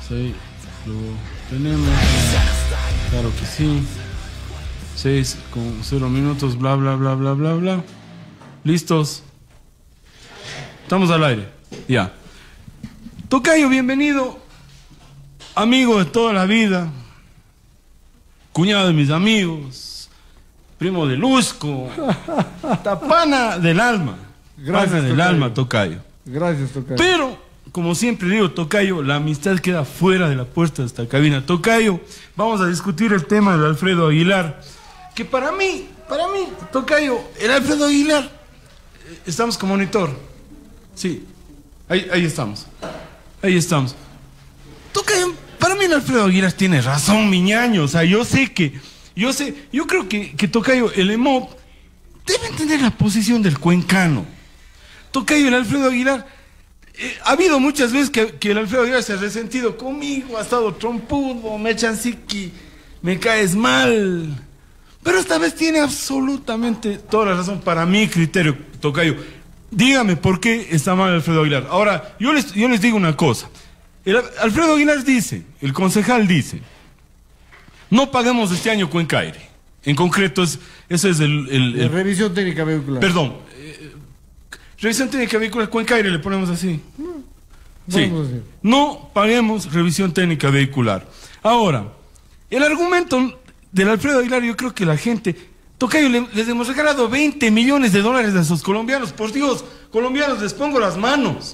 Sí, lo tenemos. Claro que sí. 6 con 0 minutos, bla, bla, bla, bla, bla, bla. ¿Listos? Estamos al aire. Ya. Tocayo, bienvenido. Amigo de toda la vida. Cuñado de mis amigos. Primo de Luzco. Tapana del alma. Gracias, Pana del Tocayo. alma, Tocayo. Gracias, Tocayo. Pero, como siempre digo, Tocayo, la amistad queda fuera de la puerta de esta cabina. Tocayo, vamos a discutir el tema del Alfredo Aguilar. Que para mí, Tocayo, el Alfredo Aguilar, estamos con monitor. Sí, ahí estamos. Ahí estamos. Tocayo, para mí el Alfredo Aguilar tiene razón, mi ñaño. O sea, yo creo que Tocayo, el EMOP, debe entender la posición del cuencano. Tocayo, el Alfredo Aguilar, ha habido muchas veces que el Alfredo Aguilar se ha resentido conmigo, ha estado trompudo, me echan psiqui, me caes mal. Pero esta vez tiene absolutamente toda la razón para mi criterio, Tocayo. Dígame por qué está mal Alfredo Aguilar. Ahora, yo les digo una cosa. Alfredo Aguilar dice, el concejal dice, no paguemos este año Cuencaire. En concreto, eso es el Revisión técnica vehicular. Perdón. Revisión técnica vehicular, Cuencaire le ponemos así. Sí. No paguemos revisión técnica vehicular. Ahora, el argumento del Alfredo Aguilar, yo creo que la gente... Tocayo, les hemos regalado 20 millones de dólares a esos colombianos. Por Dios, colombianos, les pongo las manos.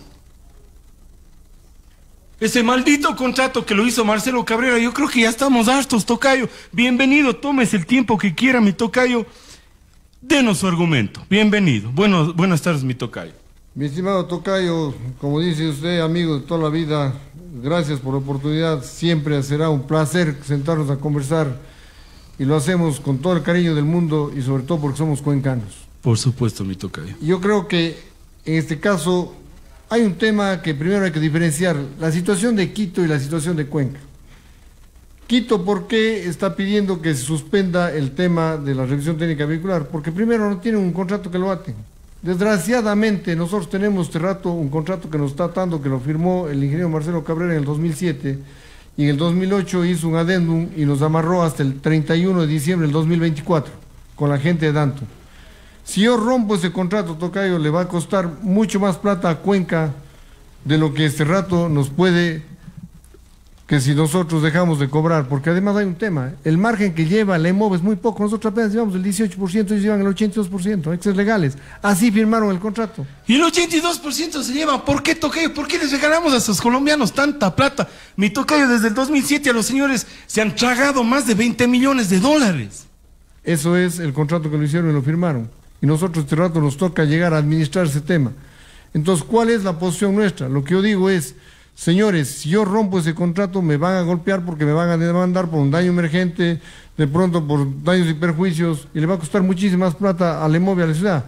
Ese maldito contrato que lo hizo Marcelo Cabrera, yo creo que ya estamos hartos, Tocayo. Bienvenido, tómese el tiempo que quiera, mi Tocayo. Denos su argumento. Bienvenido. Buenas tardes, mi Tocayo. Mi estimado Tocayo, como dice usted, amigo de toda la vida, gracias por la oportunidad. Siempre será un placer sentarnos a conversar y lo hacemos con todo el cariño del mundo y sobre todo porque somos cuencanos. Por supuesto, mi Tocayo. Yo creo que en este caso hay un tema que primero hay que diferenciar, la situación de Quito y la situación de Cuenca. Quito, ¿por qué está pidiendo que se suspenda el tema de la revisión técnica vehicular? Porque primero no tienen un contrato que lo aten. Desgraciadamente, nosotros tenemos este rato un contrato que nos está atando, que lo firmó el ingeniero Marcelo Cabrera en el 2007, y en el 2008 hizo un adendum y nos amarró hasta el 31 de diciembre del 2024, con la gente de Danton. Si yo rompo ese contrato, Tocayo, le va a costar mucho más plata a Cuenca de lo que este rato nos puede... que si nosotros dejamos de cobrar, porque además hay un tema, el margen que lleva la EMOV es muy poco, nosotros apenas llevamos el 18%, ellos llevan el 82%, hay que ser legales, así firmaron el contrato. Y el 82% se lleva, ¿por qué, Tocayo? ¿Por qué les regalamos a esos colombianos tanta plata? Mi Tocayo, desde el 2007 a los señores se han tragado más de 20 millones de dólares. Eso es el contrato que lo hicieron y lo firmaron, y nosotros este rato nos toca llegar a administrar ese tema. Entonces, ¿cuál es la posición nuestra? Lo que yo digo es... Señores, si yo rompo ese contrato me van a golpear porque me van a demandar por un daño emergente, de pronto por daños y perjuicios, y le va a costar muchísima más plata al EMOV y a la ciudad.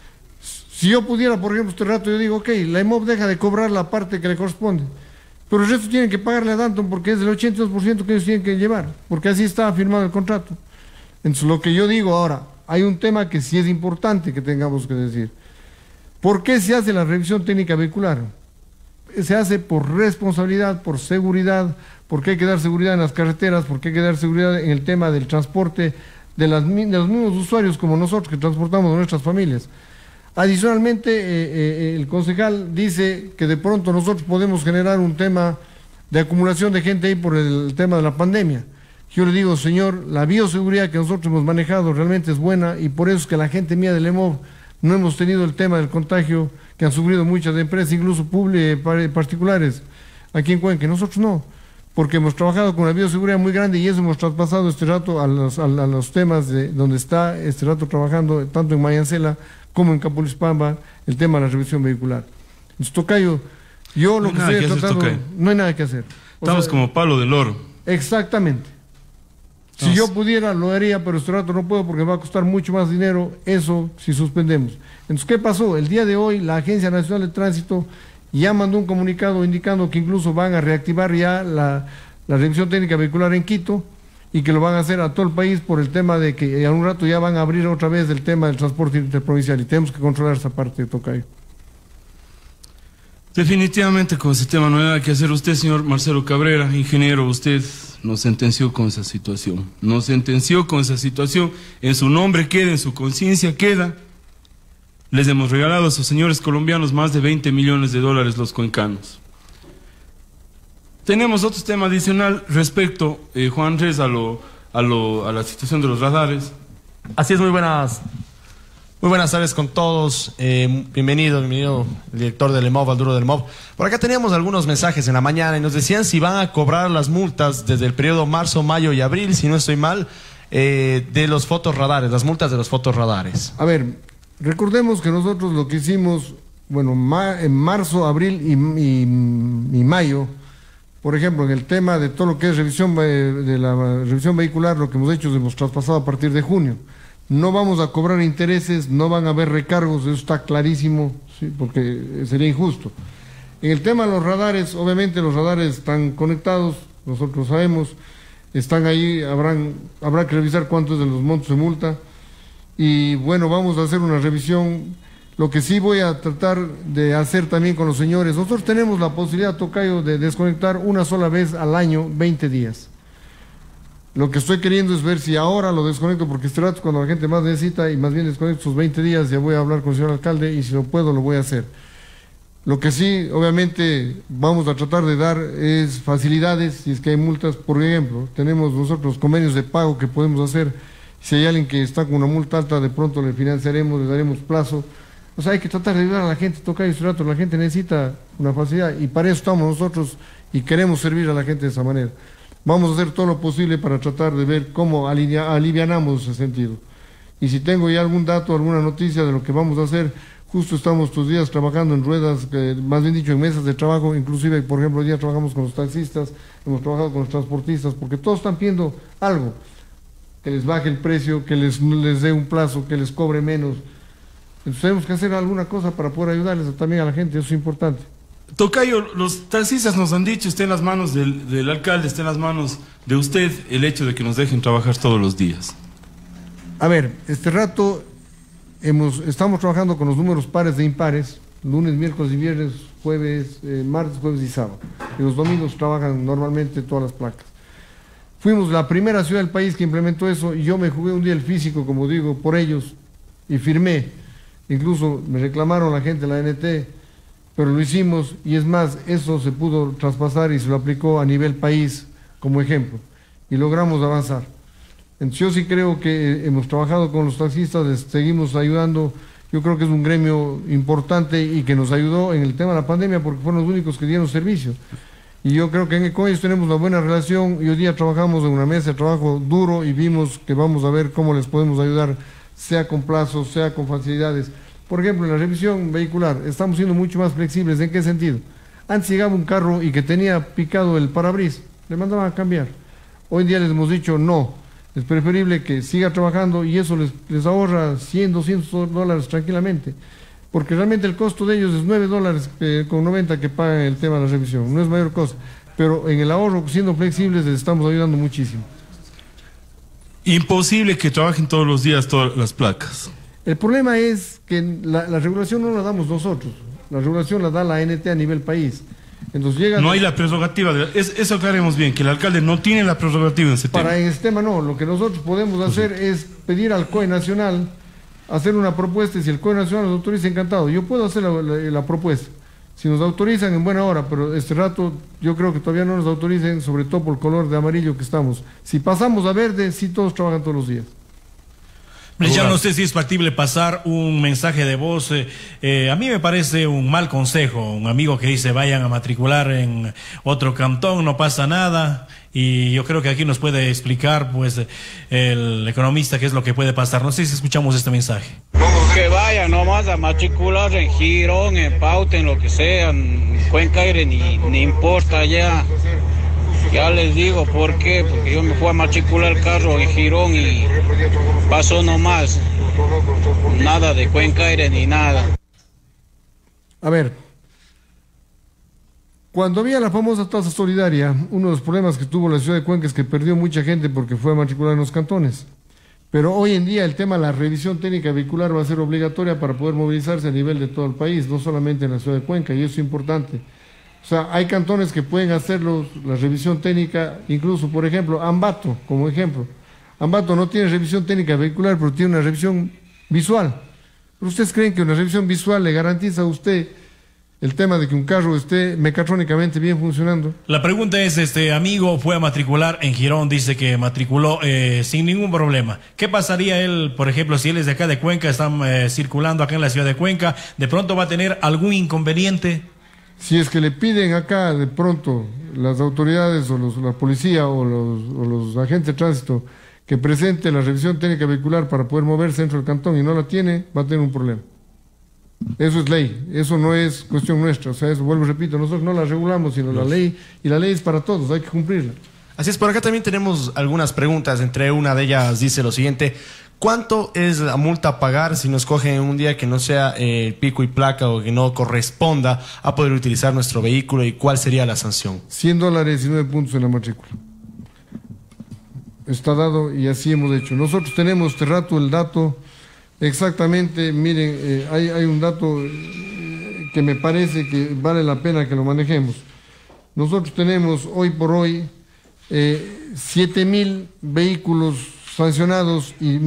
Si yo pudiera, por ejemplo, este rato, yo digo, ok, la EMOV deja de cobrar la parte que le corresponde, pero el resto tienen que pagarle a Danton porque es el 82% que ellos tienen que llevar, porque así está firmado el contrato. Entonces, lo que yo digo ahora, hay un tema que sí es importante que tengamos que decir. ¿Por qué se hace la revisión técnica vehicular? Se hace por responsabilidad, por seguridad, porque hay que dar seguridad en las carreteras, porque hay que dar seguridad en el tema del transporte de los mismos usuarios como nosotros que transportamos a nuestras familias. Adicionalmente, el concejal dice que de pronto nosotros podemos generar un tema de acumulación de gente ahí por el tema de la pandemia. Yo le digo, señor, la bioseguridad que nosotros hemos manejado realmente es buena y por eso es que la gente mía del EMOV no hemos tenido el tema del contagio que han sufrido muchas empresas, incluso particulares, aquí en Cuenca. Nosotros no, porque hemos trabajado con una bioseguridad muy grande y eso hemos traspasado este rato a los temas de donde está este rato trabajando, tanto en Mayancela como en Capulispamba, el tema de la revisión vehicular. Entonces, Tocayo, yo lo que estoy tratando, no hay nada que hacer. Estamos como palo del oro. Exactamente. Si yo pudiera, lo haría, pero este rato no puedo porque va a costar mucho más dinero eso si suspendemos. Entonces, ¿qué pasó? El día de hoy la Agencia Nacional de Tránsito ya mandó un comunicado indicando que incluso van a reactivar ya la revisión técnica vehicular en Quito y que lo van a hacer a todo el país por el tema de que a un rato ya van a abrir otra vez el tema del transporte interprovincial y tenemos que controlar esa parte, Tocayo. Definitivamente con ese tema no hay nada que hacer. Usted, señor Marcelo Cabrera, ingeniero, usted nos sentenció con esa situación. Nos sentenció con esa situación. En su nombre queda, en su conciencia queda. Les hemos regalado a esos señores colombianos más de 20 millones de dólares los cuencanos. Tenemos otro tema adicional respecto, Juan Andrés, a la situación de los radares. Así es, muy buenas tardes con todos. Bienvenido el director del EMOV, al duro del MOV. Por acá teníamos algunos mensajes en la mañana y nos decían si van a cobrar las multas desde el periodo marzo, mayo y abril, si no estoy mal, de los fotorradares, las multas de los fotorradares. A ver, recordemos que nosotros lo que hicimos, bueno, en marzo, abril y mayo, por ejemplo, en el tema de todo lo que es revisión de la revisión vehicular, lo que hemos hecho es hemos traspasado a partir de junio. No vamos a cobrar intereses, no van a haber recargos, eso está clarísimo, ¿sí? Porque sería injusto. En el tema de los radares, obviamente los radares están conectados, nosotros sabemos, están ahí, habrá que revisar cuántos de los montos de multa. Y bueno, vamos a hacer una revisión. Lo que sí voy a tratar de hacer también con los señores, nosotros tenemos la posibilidad, tocayo, de desconectar una sola vez al año, 20 días. Lo que estoy queriendo es ver si ahora lo desconecto, porque este rato cuando la gente más necesita, y más bien desconecto sus 20 días, ya voy a hablar con el señor alcalde, y si lo puedo, lo voy a hacer. Lo que sí, obviamente, vamos a tratar de dar es facilidades, si es que hay multas. Por ejemplo, tenemos nosotros convenios de pago que podemos hacer. Si hay alguien que está con una multa alta, de pronto le financiaremos, le daremos plazo. O sea, hay que tratar de ayudar a la gente, tocar este rato, la gente necesita una facilidad, y para eso estamos nosotros, y queremos servir a la gente de esa manera. Vamos a hacer todo lo posible para tratar de ver cómo alivianamos ese sentido. Y si tengo ya algún dato, alguna noticia de lo que vamos a hacer, justo estamos estos días trabajando en ruedas, más bien dicho, en mesas de trabajo, inclusive, por ejemplo, hoy día trabajamos con los taxistas, hemos trabajado con los transportistas, porque todos están pidiendo algo, que les baje el precio, que les dé un plazo, que les cobre menos. Entonces tenemos que hacer alguna cosa para poder ayudarles también a la gente, eso es importante. Tocayo, los taxistas nos han dicho, está en las manos del alcalde, está en las manos de usted el hecho de que nos dejen trabajar todos los días. A ver, este rato estamos trabajando con los números pares e impares, lunes, miércoles y viernes, jueves, martes, jueves y sábado. Y los domingos trabajan normalmente todas las placas. Fuimos la primera ciudad del país que implementó eso, y yo me jugué un día el físico, como digo, por ellos, y firmé. Incluso me reclamaron la gente de la ANT, pero lo hicimos, y es más, eso se pudo traspasar y se lo aplicó a nivel país como ejemplo, y logramos avanzar. Entonces yo sí creo que hemos trabajado con los taxistas, les seguimos ayudando. Yo creo que es un gremio importante y que nos ayudó en el tema de la pandemia, porque fueron los únicos que dieron servicio. Y yo creo que con ellos tenemos una buena relación, y hoy día trabajamos en una mesa de trabajo duro, y vimos que vamos a ver cómo les podemos ayudar, sea con plazos, sea con facilidades. Por ejemplo, en la revisión vehicular estamos siendo mucho más flexibles. ¿En qué sentido? Antes llegaba un carro y que tenía picado el parabrisas, le mandaban a cambiar. Hoy en día les hemos dicho no, es preferible que siga trabajando, y eso les ahorra 100, 200 dólares tranquilamente, porque realmente el costo de ellos es 9 dólares con 90 que pagan el tema de la revisión, no es mayor cosa, pero en el ahorro, siendo flexibles, les estamos ayudando muchísimo. Imposible que trabajen todos los días todas las placas. El problema es que la regulación no la damos nosotros, la regulación la da la ANT a nivel país. Entonces no hay la prerrogativa, eso aclaremos bien, que el alcalde no tiene la prerrogativa en ese tema. En ese tema no, lo que nosotros podemos hacer es pedir al COE Nacional, hacer una propuesta, y si el COE Nacional nos autoriza, encantado. Yo puedo hacer la propuesta, si nos autorizan en buena hora, pero este rato yo creo que todavía no nos autoricen, sobre todo por el color de amarillo que estamos. Si pasamos a verde, sí todos trabajan todos los días. Ya no sé si es factible pasar un mensaje de voz. A mí me parece un mal consejo. Un amigo que dice vayan a matricular en otro cantón, no pasa nada. Y yo creo que aquí nos puede explicar pues el economista qué es lo que puede pasar. No sé si escuchamos este mensaje. Que vayan nomás a matricular en Girón, en Pauta, en lo que sea, en Cuenca Aire, ni importa ya. Ya les digo por qué, porque yo me fui a matricular el carro en Girón y pasó nomás, nada de Cuenca Aire ni nada. A ver, cuando había la famosa tasa solidaria, uno de los problemas que tuvo la ciudad de Cuenca es que perdió mucha gente porque fue a matricular en los cantones. Pero hoy en día el tema de la revisión técnica vehicular va a ser obligatoria para poder movilizarse a nivel de todo el país, no solamente en la ciudad de Cuenca, y eso es importante. O sea, hay cantones que pueden hacerlo, la revisión técnica, incluso, por ejemplo, Ambato, como ejemplo. Ambato no tiene revisión técnica vehicular, pero tiene una revisión visual. ¿Pero ustedes creen que una revisión visual le garantiza a usted el tema de que un carro esté mecatrónicamente bien funcionando? La pregunta es, amigo fue a matricular en Girón, dice que matriculó sin ningún problema. ¿Qué pasaría él, por ejemplo, si él es de acá de Cuenca, están circulando acá en la ciudad de Cuenca, de pronto va a tener algún inconveniente? Si es que le piden acá de pronto las autoridades o la policía o los agentes de tránsito que presente la revisión técnica vehicular para poder moverse dentro del cantón y no la tiene, va a tener un problema. Eso es ley, eso no es cuestión nuestra, o sea, eso, vuelvo y repito, nosotros no la regulamos, sino la ley, y la ley es para todos, hay que cumplirla. Así es, por acá también tenemos algunas preguntas, entre una de ellas dice lo siguiente: ¿cuánto es la multa a pagar si nos cogen un día que no sea pico y placa o que no corresponda a poder utilizar nuestro vehículo, y cuál sería la sanción? $100 y 9 puntos en la matrícula. Está dado y así hemos hecho. Nosotros tenemos este rato el dato exactamente, miren, hay un dato que me parece que vale la pena que lo manejemos. Nosotros tenemos hoy por hoy 7.000 vehículos sancionados y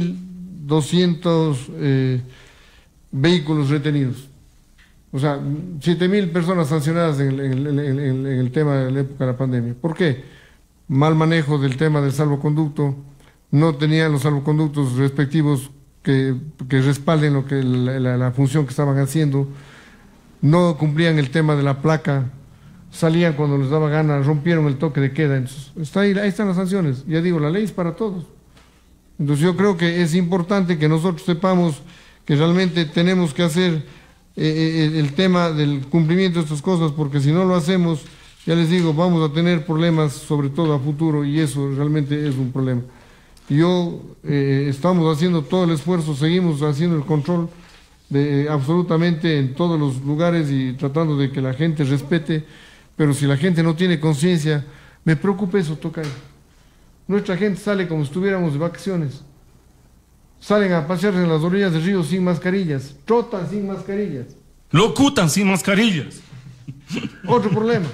1.200 vehículos retenidos. O sea, 7.000 personas sancionadas en el tema de la época de la pandemia. ¿Por qué? Mal manejo del tema del salvoconducto, no tenían los salvoconductos respectivos que respalden lo que la función que estaban haciendo, no cumplían el tema de la placa, salían cuando les daba gana, rompieron el toque de queda. Entonces, ahí están las sanciones. Ya digo, la ley es para todos. Entonces yo creo que es importante que nosotros sepamos que realmente tenemos que hacer el tema del cumplimiento de estas cosas, porque si no lo hacemos, ya les digo, vamos a tener problemas, sobre todo a futuro, y eso realmente es un problema. Estamos haciendo todo el esfuerzo, seguimos haciendo el control absolutamente en todos los lugares y tratando de que la gente respete, pero si la gente no tiene conciencia, me preocupa eso, Tocayo. Nuestra gente sale como si estuviéramos de vacaciones. Salen a pasearse en las orillas del río sin mascarillas, trotan sin mascarillas. Locutan sin mascarillas. Otro problema.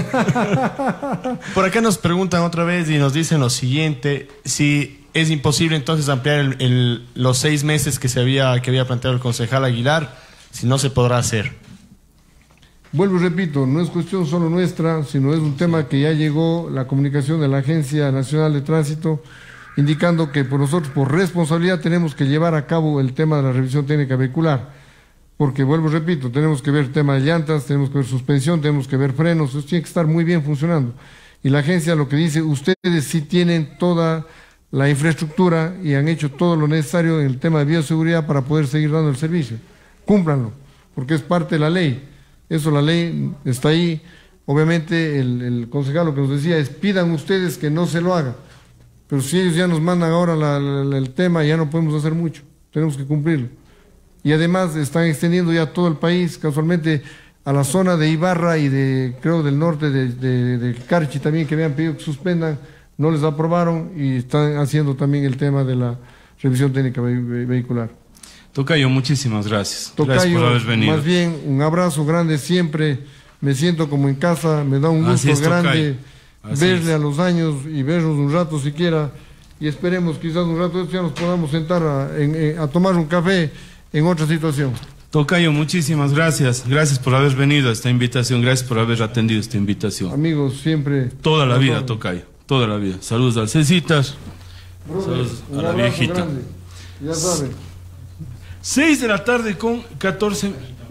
Por acá nos preguntan otra vez y nos dicen lo siguiente: si es imposible entonces ampliar los 6 meses que había planteado el concejal Aguilar, si no se podrá hacer. Vuelvo y repito, no es cuestión solo nuestra, sino es un tema que ya llegó la comunicación de la Agencia Nacional de Tránsito, indicando que nosotros por responsabilidad tenemos que llevar a cabo el tema de la revisión técnica vehicular. Porque, vuelvo y repito, tenemos que ver tema de llantas, tenemos que ver suspensión, tenemos que ver frenos, eso tiene que estar muy bien funcionando. Y la agencia lo que dice, ustedes sí tienen toda la infraestructura y han hecho todo lo necesario en el tema de bioseguridad para poder seguir dando el servicio. Cúmplanlo, porque es parte de la ley. Eso, la ley está ahí. Obviamente el concejal lo que nos decía es, pidan ustedes que no se lo haga. Pero si ellos ya nos mandan ahora el tema, ya no podemos hacer mucho, tenemos que cumplirlo. Y además están extendiendo ya todo el país, casualmente a la zona de Ibarra y creo del norte de Carchi también, que habían pedido que suspendan, no les aprobaron y están haciendo también el tema de la revisión técnica vehicular. Tocayo, muchísimas gracias. Tocayo, gracias por haber venido. Más bien, un abrazo grande siempre, me siento como en casa, me da un gusto grande verle a los años y vernos un rato siquiera, y esperemos quizás un rato ya nos podamos sentar a tomar un café en otra situación. Tocayo, muchísimas gracias. Gracias por haber venido a esta invitación. Gracias por haber atendido esta invitación. Amigos, siempre. Toda la vida, Tocayo. Toda la vida. Saludos al Cecitas. Saludos a la viejita. Grande. Ya saben. 6 de la tarde con 14.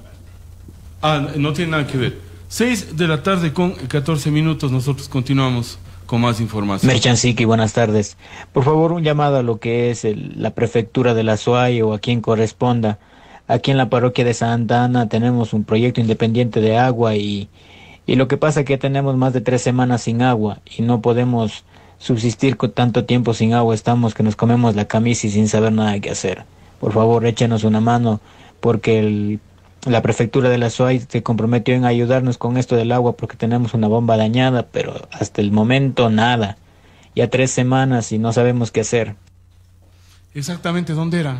No tiene nada que ver. 6 de la tarde con 14 minutos. Nosotros continuamos con más información. Merchansiki, buenas tardes. Por favor, un llamado a lo que es la prefectura de la SUAY o a quien corresponda. Aquí en la parroquia de Santa Ana tenemos un proyecto independiente de agua y lo que pasa es que tenemos más de 3 semanas sin agua y no podemos subsistir con tanto tiempo sin agua. Estamos que nos comemos la camisa y sin saber nada que hacer. Por favor, échenos una mano porque la prefectura de la SUAY se comprometió en ayudarnos con esto del agua porque tenemos una bomba dañada, pero hasta el momento nada. Ya 3 semanas y no sabemos qué hacer. exactamente dónde era.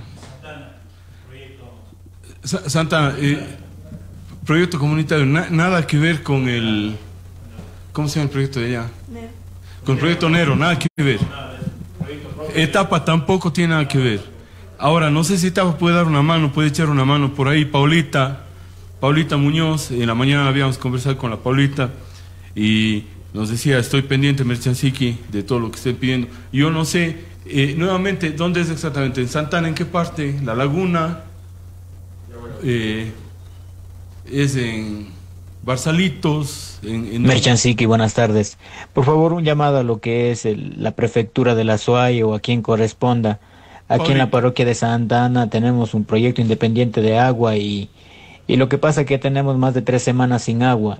Santana, proyecto comunitario, nada que ver con el... ¿Cómo se llama el proyecto de allá? Nero. Con el proyecto Nero, nada que ver. Etapa tampoco tiene nada que ver. Ahora, no sé si Etapa puede dar una mano, puede echar una mano por ahí. Paulita Muñoz, en la mañana habíamos conversado con la Paulita y nos decía, estoy pendiente, Merchansiki, de todo lo que estén pidiendo. Yo no sé, nuevamente, ¿dónde es exactamente? ¿En Santana? ¿En qué parte? ¿La Laguna? Es en Barzalitos, Merchansiki, buenas tardes. Por favor, un llamado a lo que es la prefectura de la SUAY o a quien corresponda. Aquí en la parroquia de Santa Ana tenemos un proyecto independiente de agua y lo que pasa es que tenemos más de 3 semanas sin agua.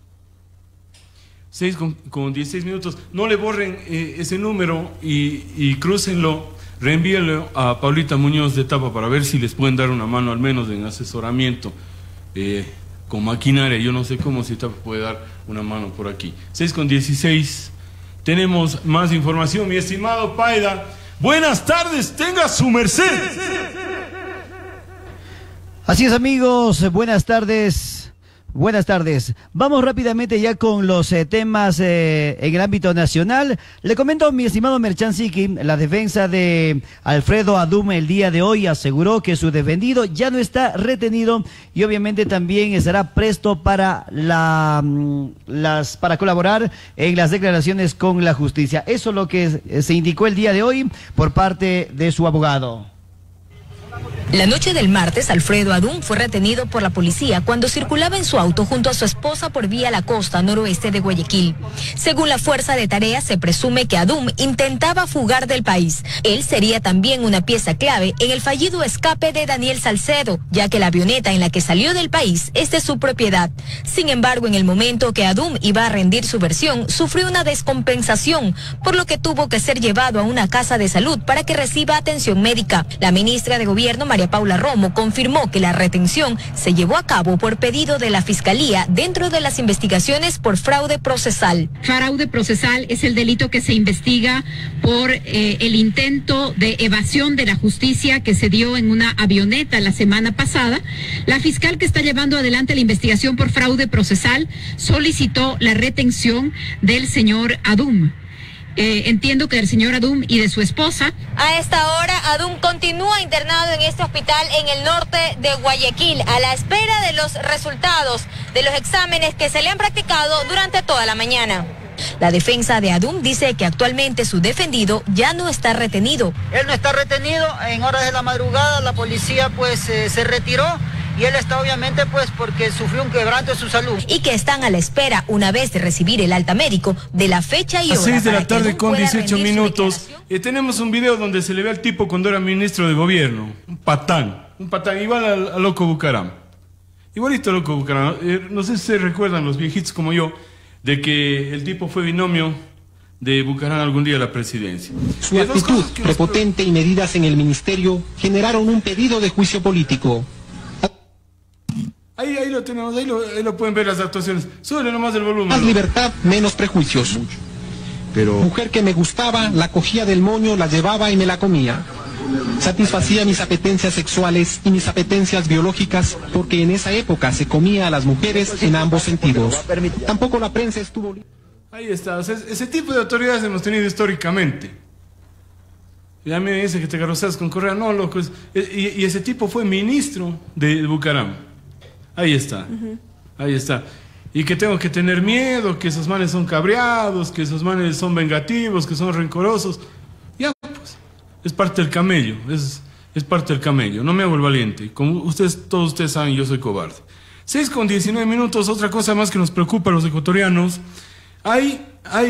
6 con 16 minutos. No le borren ese número y crúcenlo. Reenvíenlo a Paulita Muñoz de Etapa para ver si les pueden dar una mano al menos en asesoramiento con maquinaria. Yo no sé cómo, si Etapa puede dar una mano por aquí. 6 con 16. Tenemos más información, mi estimado Paida. Buenas tardes, tenga su merced. Así es, amigos, buenas tardes. Buenas tardes. Vamos rápidamente ya con los temas en el ámbito nacional. Le comento, mi estimado Merchansiki, la defensa de Alfredo Adum el día de hoy aseguró que su defendido ya no está retenido y obviamente también estará presto para para colaborar en las declaraciones con la justicia. Eso es lo que se indicó el día de hoy por parte de su abogado. La noche del martes, Alfredo Adum fue retenido por la policía cuando circulaba en su auto junto a su esposa por vía la costa noroeste de Guayaquil. Según la Fuerza de Tareas, se presume que Adum intentaba fugar del país. Él sería también una pieza clave en el fallido escape de Daniel Salcedo, ya que la avioneta en la que salió del país es de su propiedad. Sin embargo, en el momento que Adum iba a rendir su versión, sufrió una descompensación, por lo que tuvo que ser llevado a una casa de salud para que reciba atención médica. La ministra de Gobierno, María Paula Romo, confirmó que la retención se llevó a cabo por pedido de la Fiscalía dentro de las investigaciones por fraude procesal. Fraude procesal es el delito que se investiga por el intento de evasión de la justicia que se dio en una avioneta la semana pasada. La fiscal que está llevando adelante la investigación por fraude procesal solicitó la retención del señor Adum. Entiendo que del señor Adum y de su esposa. A esta hora, Adum continúa internado en este hospital en el norte de Guayaquil, a la espera de los resultados de los exámenes que se le han practicado durante toda la mañana. La defensa de Adum dice que actualmente su defendido ya no está retenido. Él no está retenido, en horas de la madrugada la policía pues se retiró. Y él está obviamente pues porque sufrió un quebranto de su salud. Y que están a la espera, una vez de recibir el alta médico, de la fecha y hora. A 6 de la tarde con 18 minutos. Tenemos un video donde se le ve al tipo cuando era ministro de gobierno. Un patán, igual a Loco Bucaram. Igualito a Loco Bucaram. No sé si se recuerdan los viejitos como yo, de que el tipo fue binomio de Bucaram algún día a la presidencia. Su actitud prepotente y medidas en el ministerio generaron un pedido de juicio político. Ahí lo tenemos, ahí lo pueden ver las actuaciones. Súbele nomás el volumen. Más libertad, menos prejuicios. Pero... Mujer que me gustaba, la cogía del moño, la llevaba y me la comía. Satisfacía mis apetencias sexuales y mis apetencias biológicas, porque en esa época se comía a las mujeres en ambos sentidos. Tampoco la prensa estuvo... Ahí está, o sea, ese tipo de autoridades hemos tenido históricamente. Ya me dice que te carrozas con Correa, no, loco. Y ese tipo fue ministro de Bucaram. Ahí está, ahí está. Y que tengo que tener miedo, que esos manes son cabreados, que esos manes son vengativos, que son rencorosos. Ya, pues, es parte del camello, es parte del camello. No me hago el valiente. Como todos ustedes saben, yo soy cobarde. 6 con 19 minutos, otra cosa más que nos preocupa a los ecuatorianos. Hay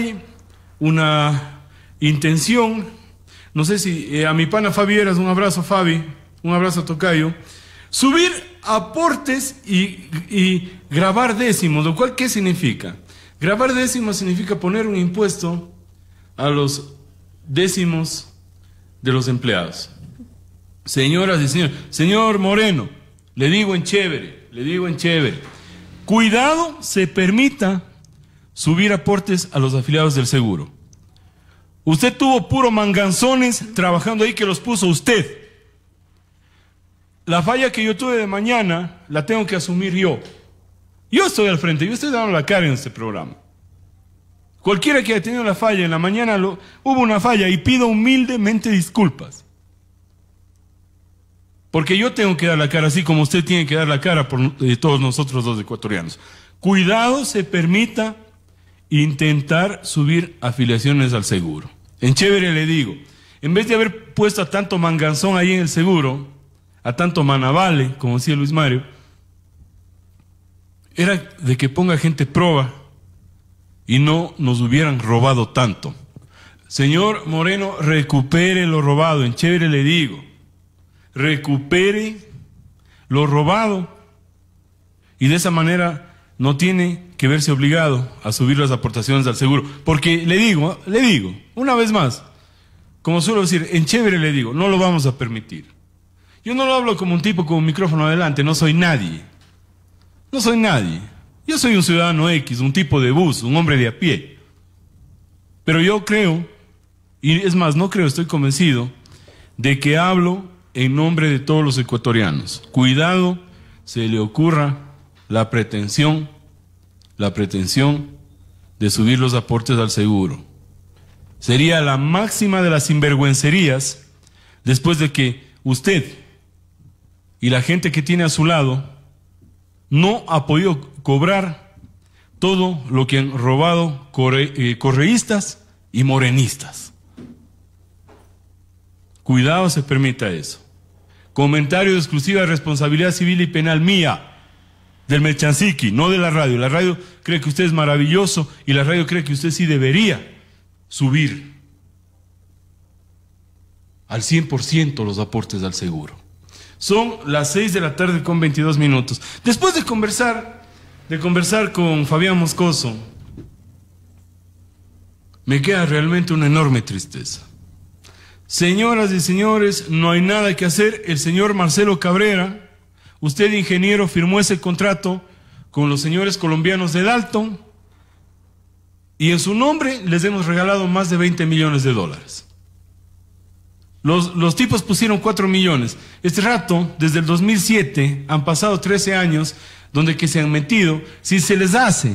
una intención, no sé si a mi pana Fabi Eras, un abrazo Fabi, un abrazo Tocayo, subir aportes y grabar décimos, lo cual, ¿qué significa? Grabar décimos significa poner un impuesto a los décimos de los empleados. Señoras y señores, señor Moreno, le digo en chévere, cuidado se permita subir aportes a los afiliados del seguro. Usted tuvo puro manganzones trabajando ahí que los puso usted. La falla que yo tuve de mañana la tengo que asumir yo. Yo estoy al frente, yo estoy dando la cara en este programa. Cualquiera que haya tenido la falla en la mañana, hubo una falla y pido humildemente disculpas. Porque yo tengo que dar la cara así como usted tiene que dar la cara por todos nosotros los ecuatorianos. Cuidado se permita intentar subir afiliaciones al seguro. En chévere le digo, en vez de haber puesto a tanto manganzón ahí en el seguro, a tanto manavale, como decía Luis Mario, era de que ponga gente proba y no nos hubieran robado tanto. Señor Moreno, recupere lo robado, en chévere le digo, recupere lo robado y de esa manera no tiene que verse obligado a subir las aportaciones al seguro. Porque le digo, una vez más, como suelo decir, en chévere le digo, no lo vamos a permitir. Yo no lo hablo como un tipo con un micrófono adelante, no soy nadie. No soy nadie. Yo soy un ciudadano X, un tipo de bus, un hombre de a pie. Pero yo creo, y es más, no creo, estoy convencido, de que hablo en nombre de todos los ecuatorianos. Cuidado, se le ocurra la pretensión de subir los aportes al seguro. Sería la máxima de las sinvergüencerías después de que usted y la gente que tiene a su lado no ha podido cobrar todo lo que han robado correístas y morenistas. Cuidado se permita eso. Comentario de exclusiva responsabilidad civil y penal mía, del Merchanziki, no de la radio. La radio cree que usted es maravilloso y la radio cree que usted sí debería subir al 100% los aportes al seguro. Son las 6 de la tarde con 22 minutos. Después de conversar con Fabián Moscoso, me queda realmente una enorme tristeza. Señoras y señores, no hay nada que hacer. El señor Marcelo Cabrera, usted ingeniero, firmó ese contrato con los señores colombianos de Dalton y en su nombre les hemos regalado más de 20 millones de dólares. Los tipos pusieron 4 millones. Este rato, desde el 2007, han pasado 13 años donde que se han metido. Si se les hace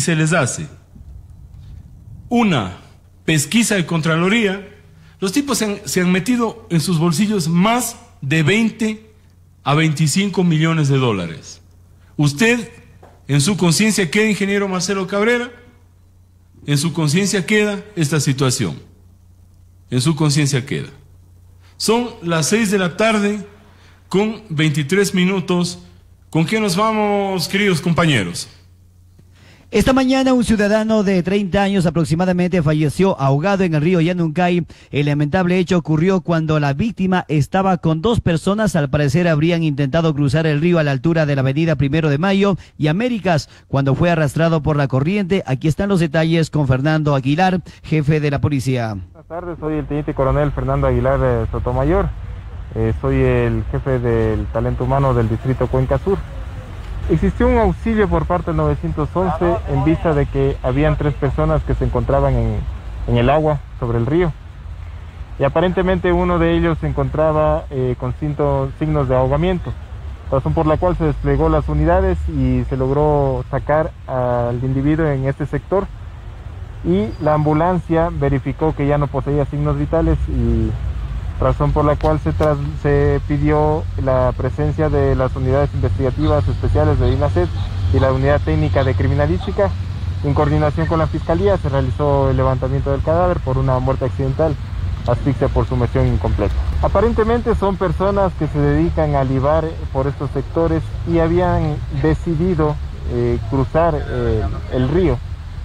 una pesquisa de Contraloría, los tipos se han metido en sus bolsillos más de 20 a 25 millones de dólares. Usted, en su conciencia queda, ingeniero Marcelo Cabrera, en su conciencia queda esta situación. En su conciencia queda. Son las 6 de la tarde con 23 minutos. ¿Con qué nos vamos, queridos compañeros? Esta mañana un ciudadano de 30 años aproximadamente falleció ahogado en el río Yanuncay. El lamentable hecho ocurrió cuando la víctima estaba con 2 personas. Al parecer habrían intentado cruzar el río a la altura de la avenida 1 de Mayo y Américas cuando fue arrastrado por la corriente. Aquí están los detalles con Fernando Aguilar, jefe de la policía. Buenas tardes, soy el teniente coronel Fernando Aguilar Sotomayor. Soy el jefe del talento humano del distrito Cuenca Sur. Existió un auxilio por parte del 911 en vista de que habían 3 personas que se encontraban en el agua sobre el río. Y aparentemente uno de ellos se encontraba con signos de ahogamiento, razón por la cual se desplegó las unidades y se logró sacar al individuo en este sector. Y la ambulancia verificó que ya no poseía signos vitales y razón por la cual se pidió la presencia de las unidades investigativas especiales de INACET y la unidad técnica de criminalística. En coordinación con la Fiscalía se realizó el levantamiento del cadáver por una muerte accidental, asfixia por sumersión incompleta. Aparentemente son personas que se dedican a libar por estos sectores y habían decidido cruzar el río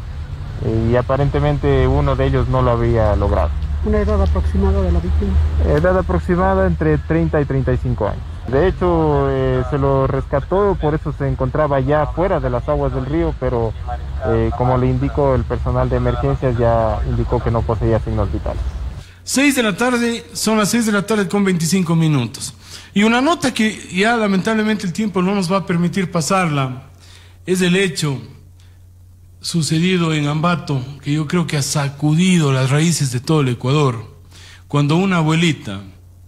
y aparentemente uno de ellos no lo había logrado. ¿Una edad aproximada de la víctima? Edad aproximada entre 30 y 35 años. De hecho, se lo rescató, por eso se encontraba ya fuera de las aguas del río, pero como le indicó el personal de emergencias, ya indicó que no poseía signos vitales. 6 de la tarde, son las 6 de la tarde con 25 minutos. Y una nota que ya lamentablemente el tiempo no nos va a permitir pasarla, es el hecho sucedido en Ambato, que yo creo que ha sacudido las raíces de todo el Ecuador, cuando una abuelita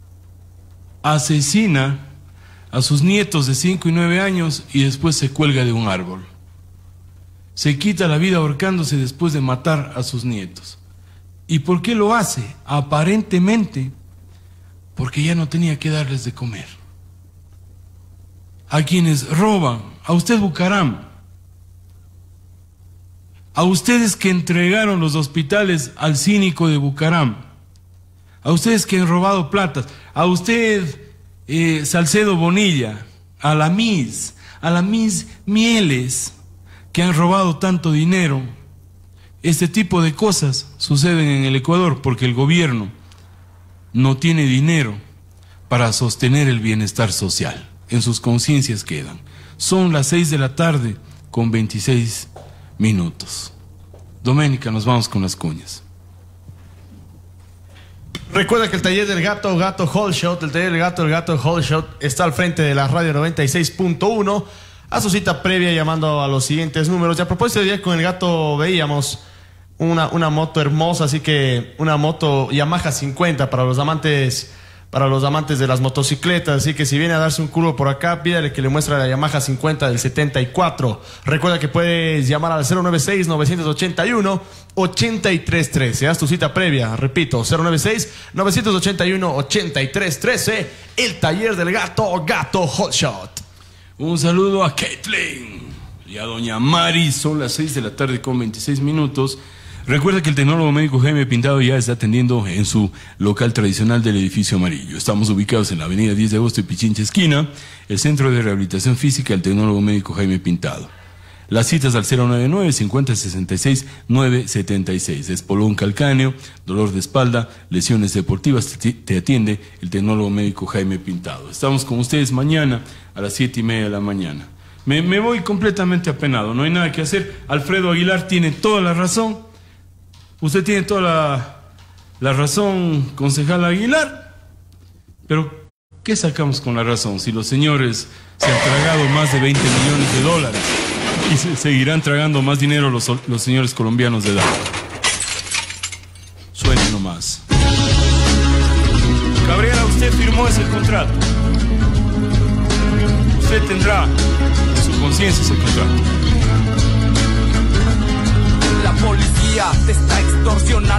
asesina a sus nietos de 5 y 9 años y después se cuelga de un árbol. Se quita la vida ahorcándose después de matar a sus nietos. ¿Y por qué lo hace? Aparentemente, porque ya no tenía que darles de comer. A quienes roban, a usted Bucaram, a ustedes que entregaron los hospitales al cínico de Bucaram, a ustedes que han robado platas, a usted Salcedo Bonilla, a la Miss Mieles, que han robado tanto dinero. Este tipo de cosas suceden en el Ecuador porque el gobierno no tiene dinero para sostener el bienestar social. En sus conciencias quedan. Son las 6:26 p.m. Doménica, nos vamos con las cuñas. Recuerda que el taller del Gato Whole Shot, el Gato Whole Shot está al frente de la radio 96.1. A su cita previa llamando a los siguientes números. Y a propósito de día con el Gato veíamos una moto hermosa, así que una moto Yamaha 50 para los amantes de las motocicletas. Así que si viene a darse un curvo por acá, pídale que le muestre la Yamaha 50 del 74. Recuerda que puedes llamar al 096-981-8313. Haz tu cita previa, repito, 096-981-8313. El taller del Gato Whole Shot. Un saludo a Caitlin y a doña Mari. Son las 6:26 p.m. Recuerda que el tecnólogo médico Jaime Pintado ya está atendiendo en su local tradicional del edificio amarillo. Estamos ubicados en la avenida 10 de agosto y Pichincha esquina, el centro de rehabilitación física del tecnólogo médico Jaime Pintado. Las citas al 099-5066-976. Espolón calcáneo, dolor de espalda, lesiones deportivas, te atiende el tecnólogo médico Jaime Pintado. Estamos con ustedes mañana a las 7:30 de la mañana. Me voy completamente apenado, no hay nada que hacer. Alfredo Aguilar tiene toda la razón. Usted tiene toda la razón, concejal Aguilar. Pero, ¿qué sacamos con la razón? Si los señores se han tragado más de 20 millones de dólares y se seguirán tragando más dinero los señores colombianos de edad. Suene nomás. Cabrera, usted firmó ese contrato. Usted tendrá en su conciencia ese contrato. La policía te está extorsionando.